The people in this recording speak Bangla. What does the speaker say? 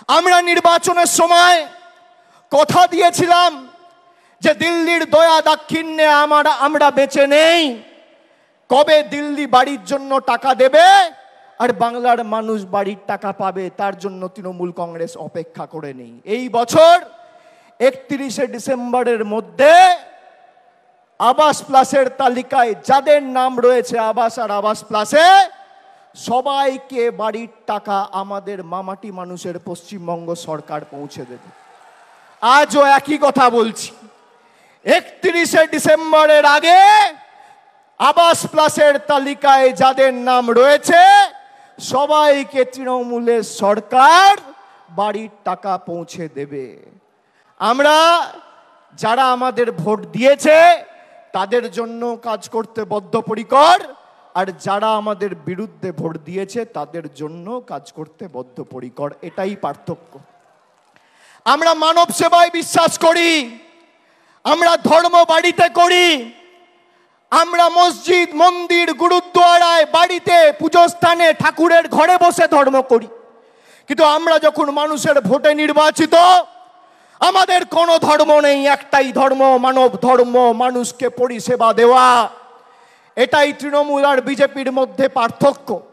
আমরা নির্বাচনের সময় কথা দিয়েছিলাম যে দিল্লির দয়া দাক্ষিণ্যে আমরা বেঁচে নেই, কবে দিল্লি বাড়ির জন্য টাকা দেবে আর বাংলার মানুষ বাড়ির টাকা পাবে তার জন্য তৃণমূল কংগ্রেস অপেক্ষা করে নেই। এই বছর 31শে ডিসেম্বরের মধ্যে আবাস প্লাসের তালিকায় যাদের নাম রয়েছে আবাস আর আবাস প্লাসে, সবাইকে বাড়ির টাকা আমাদের মামাটি মানুষের পশ্চিমবঙ্গ সরকার পৌঁছে দেবে। আজও একই কথা বলছি, 31শে ডিসেম্বরের আগে আবাস প্লাসের তালিকায় যাদের নাম রয়েছে সবাইকে তৃণমূলের সরকার বাড়ির টাকা পৌঁছে দেবে। আমরা যারা আমাদের ভোট দিয়েছে তাদের জন্য কাজ করতে বদ্ধপরিকর, আর যারা আমাদের বিরুদ্ধে ভোট দিয়েছে তাদের জন্য কাজ করতে বদ্ধপরিকর, এটাই পার্থক্য। আমরা মানব সেবায় বিশ্বাস করি, আমরা ধর্ম বাড়িতে করি, আমরা মসজিদ মন্দির গুরুদ্বারায় বাড়িতে পুজো স্থানে ঠাকুরের ঘরে বসে ধর্ম করি, কিন্তু আমরা যখন মানুষের ভোটে নির্বাচিত আমাদের কোনো ধর্ম নেই, একটাই ধর্ম, মানব ধর্ম, মানুষকে পরিষেবা দেওয়া। এটাই তৃণমূল আর বিজেপির মধ্যে পার্থক্য।